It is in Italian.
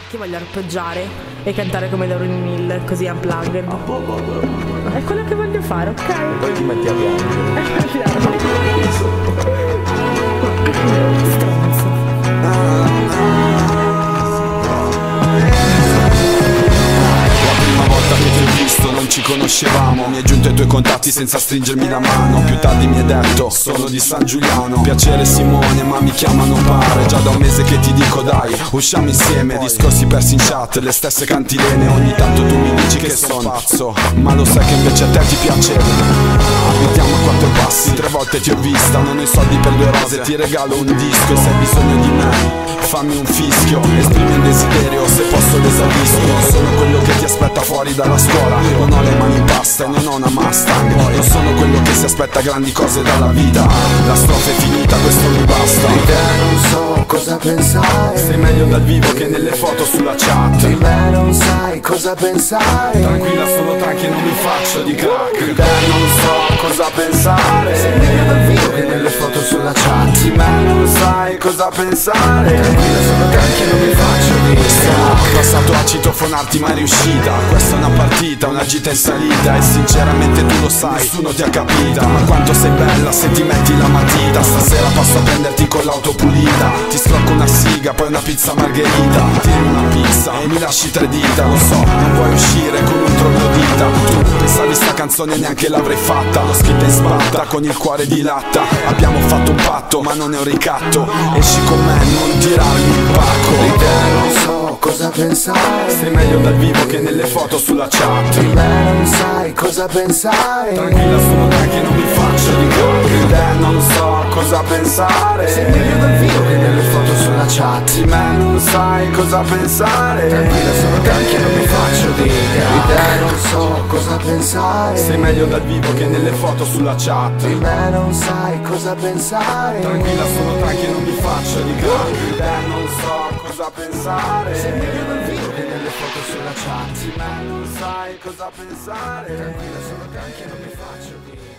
Che voglio arpeggiare e cantare come Lauryn Hill, così unplugged. È quello che voglio fare, ok? Poi ti metti a piangere. Stronzo. Non ci conoscevamo, mi hai giunto ai tuoi contatti senza stringermi la mano. Più tardi mi hai detto, sono di San Giuliano. Piacere Simone, ma mi chiamano pare. Già da un mese che ti dico dai, usciamo insieme. Discorsi persi in chat, le stesse cantilene. Ogni tanto tu mi dici che sono pazzo, ma lo sai che invece a te ti piace. Abitiamo a quattro passi, 3 volte ti ho vista. Non ho i soldi per 2 rose, ti regalo un disco. E se hai bisogno di me, fammi un fischio. Esprimi un desiderio, se posso l'esaurisco. Sono quello che ti aspetta fuori dalla scuola. Non ho le mani in pasta e non ho una Mustang. Non sono quello che si aspetta grandi cose dalla vita. La strofa è finita, questo mi basta. Di te non so cosa pensare. Sei meglio dal vivo che nelle foto sulla chat. Di me non sai cosa pensare. Tranquilla, sono tranqui, non mi faccio di crack. Di te non so cosa pensare. Sei meglio dal vivo che nelle foto sulla chat. Di me non sai cosa pensare. Tranquilla, sono tranqui, non mi faccio di crack. Ho passato a citofonarti ma è riuscita. Questa è una partita, una gita in salita. E sinceramente tu lo sai, nessuno ti ha capita. Ma quanto sei bella se ti metti la matita. Stasera passo a prenderti con l'auto pulita. Ti scrocco una siga, poi una pizza margherita. Tiri una pizza e mi lasci 3 dita. Lo so, non vuoi uscire con un trollo dita. Tu pensavi sta canzone neanche l'avrei fatta. L'ho scritta in sbatta con il cuore di latta. Abbiamo fatto un patto ma non è un ricatto. Esci con me, non tirarmi il pacco. Di te non so cosa pensare. Sei meglio dal vivo che nelle foto sulla chat. Di me non sai cosa pensare. Tranquilla, sono tranqui, non mi faccio di crack. Di te non so cosa pensare. Sei meglio dal vivo che nelle foto sulla chat. Di me non sai cosa pensare. Tranquilla, sono tranqui, non mi faccio di crack. Di te non so cosa pensare. Sei meglio dal vivo che nelle foto sulla chat. Di me non sai cosa pensare. Tranquilla, sono tranqui, non mi faccio di crack. Di te non so cosa pensare. Sei meglio dal vivo che nelle foto sulla chat. Di me non sai cosa pensare. Tranquilla, sono tranqui, non mi faccio di